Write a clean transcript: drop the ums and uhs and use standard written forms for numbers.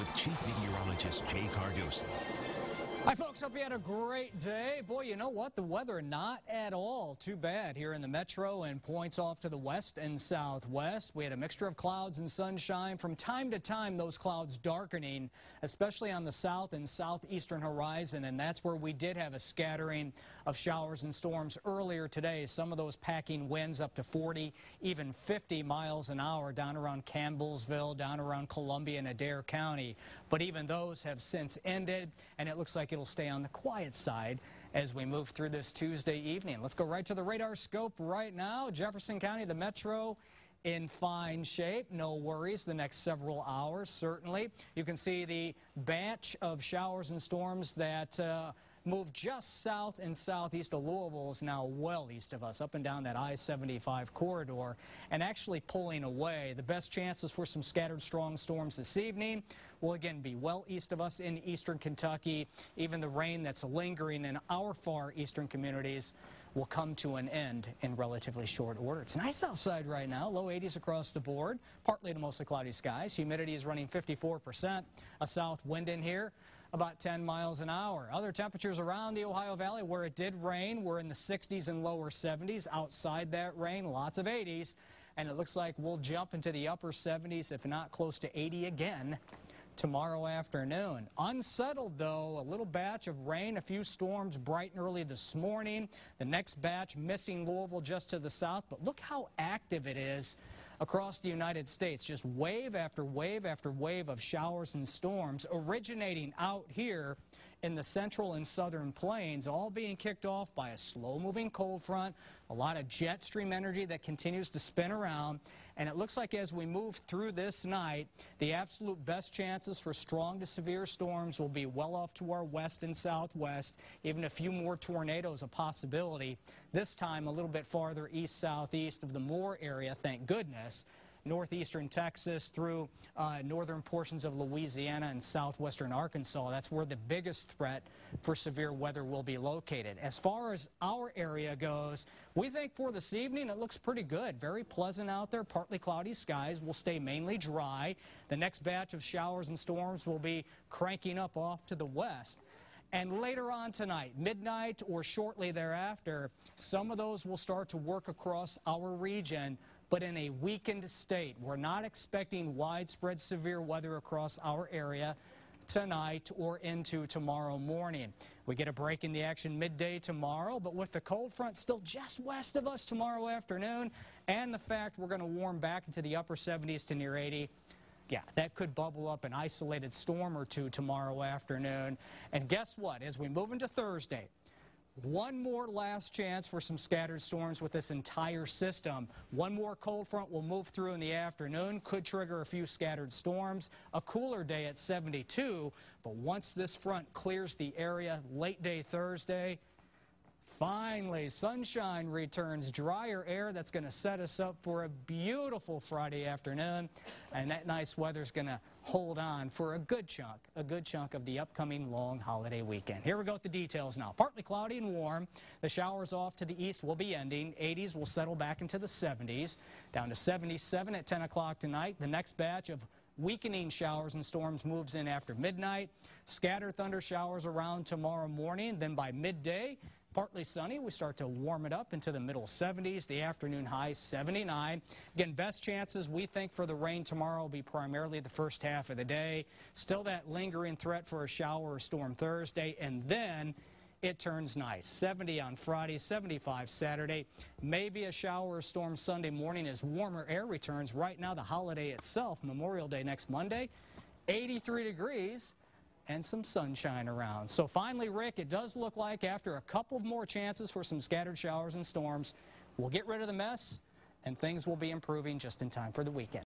with Chief Meteorologist Jay Cardoso. Hi folks, hope you had a great day. Boy, you know what? The weather not at all too bad here in the metro and points off to the west and southwest. We had a mixture of clouds and sunshine. From time to time, those clouds darkening, especially on the south and southeastern horizon, and that's where we did have a scattering of showers and storms earlier today. Some of those packing winds up to 40, even 50 miles an hour down around Campbellsville, down around Columbia and Adair County. But even those have since ended, and it looks like it'll stay on the quiet side as we move through this Tuesday evening. Let's go right to the radar scope right now. Jefferson County, the metro, in fine shape. No worries the next several hours, certainly. You can see the batch of showers and storms that move just south and southeast of Louisville is now well east of us, up and down that I-75 corridor, and actually pulling away. The best chances for some scattered strong storms this evening will again be well east of us in eastern Kentucky. Even the rain that's lingering in our far eastern communities will come to an end in relatively short order. It's nice outside right now, low 80s across the board, partly to mostly cloudy skies. Humidity is running 54%, a south wind in here about 10 miles an hour. Other temperatures around the Ohio Valley where it did rain, we're in the 60s and lower 70s. Outside that rain, lots of 80s, and it looks like we'll jump into the upper 70s, if not close to 80 again tomorrow afternoon. Unsettled, though, a little batch of rain, a few storms bright and early this morning. The next batch missing Louisville just to the south, but look how active it is across the United States. Just wave after wave after wave of showers and storms originating out here in the central and southern plains, all being kicked off by a slow-moving cold front, a lot of jet stream energy that continues to spin around. And it looks like as we move through this night, the absolute best chances for strong to severe storms will be well off to our west and southwest. Even a few more tornadoes a possibility. This time a little bit farther east-southeast of the Moore area, thank goodness. Northeastern Texas through northern portions of Louisiana and southwestern Arkansas. That's where the biggest threat for severe weather will be located. As far as our area goes, we think for this evening it looks pretty good. Very pleasant out there. Partly cloudy skies will stay mainly dry. The next batch of showers and storms will be cranking up off to the west. And later on tonight, midnight or shortly thereafter, some of those will start to work across our region, but in a weakened state. We're not expecting widespread severe weather across our area tonight or into tomorrow morning. We get a break in the action midday tomorrow, but with the cold front still just west of us tomorrow afternoon, and the fact we're going to warm back into the upper 70s to near 80, yeah, that could bubble up an isolated storm or two tomorrow afternoon. And guess what? As we move into Thursday, one more last chance for some scattered storms with this entire system. One more cold front will move through in the afternoon, could trigger a few scattered storms. A cooler day at 72, but once this front clears the area late day Thursday, finally sunshine returns, drier air that's going to set us up for a beautiful Friday afternoon, and that nice weather's going to hold on for a good chunk of the upcoming long holiday weekend. Here we go with the details now. Partly cloudy and warm. The showers off to the east will be ending. 80s will settle back into the 70s, down to 77 at 10 o'clock tonight. The next batch of weakening showers and storms moves in after midnight. Scattered thunder showers around tomorrow morning. Then by midday, partly sunny. We start to warm it up into the middle 70s. The afternoon high 79. Again, best chances we think for the rain tomorrow will be primarily the first half of the day. Still that lingering threat for a shower or storm Thursday, and then it turns nice. 70 on Friday, 75 Saturday. Maybe a shower or storm Sunday morning as warmer air returns. Right now the holiday itself, Memorial Day next Monday, 83 degrees. And some sunshine around. So finally, Rick, it does look like after a couple of more chances for some scattered showers and storms, we'll get rid of the mess and things will be improving just in time for the weekend.